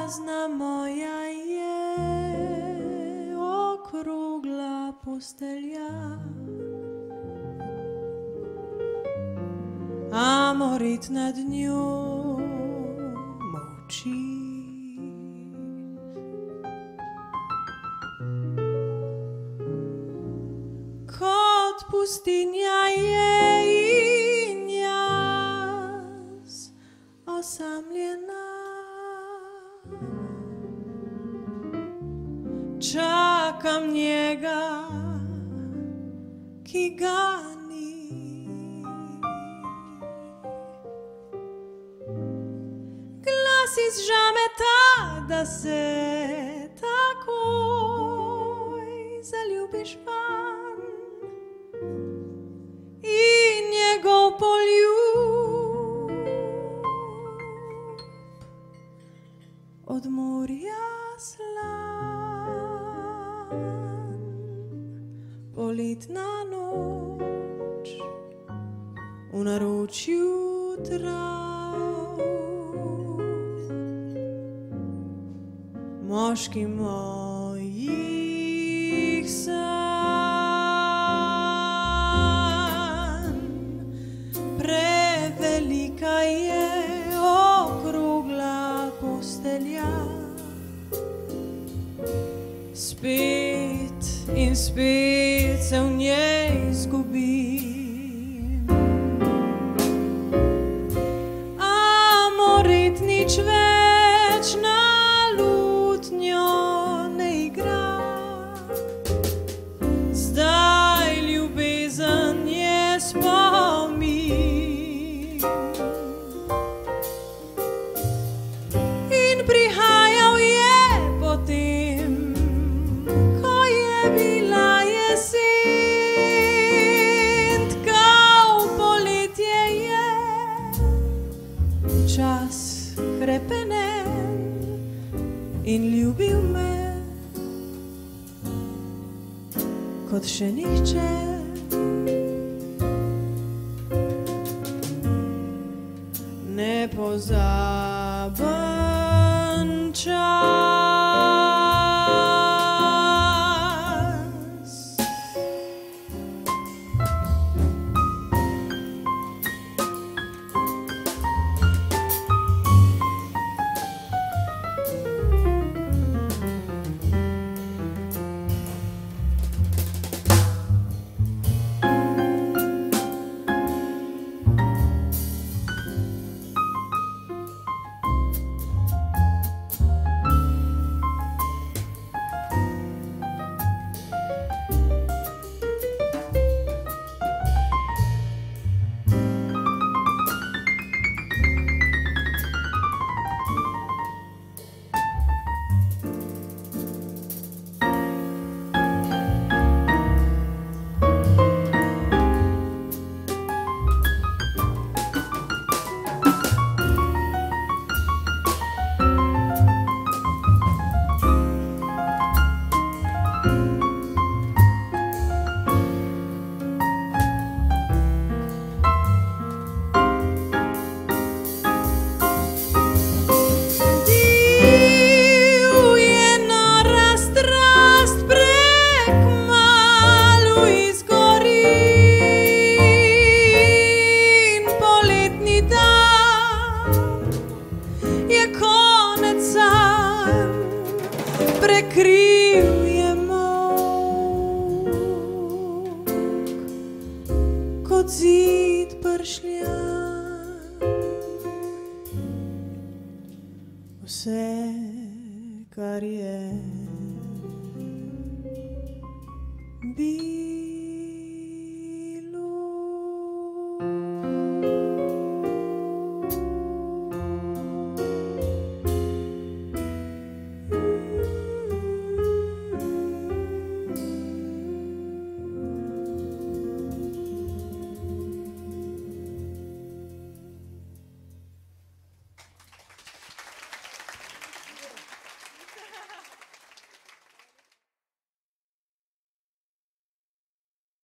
Ljubazna moja je okrugla postelja, a morit nad njo molči. Kot pustinja je in jaz osamljena, čakam njega, ki ga ni. Glas iz žameta, da se takoj zaljubiš van, in njegov poljub od morja slan. Poletna noč v naročju trav, moški mojih sanj. Prevelika je okrugla postelja, spet in spet se v njej izgubim, a morit nič več na lutnjo ne igra. Zdaj ljubezen je spomin in prihajal je potem, bila jesen, tkav poletje je, čas hrepenen in ljubil me kot še nihče. Nepozaben čas. Prekriv je mok kot zid pršljan. Vse, kar je bilo.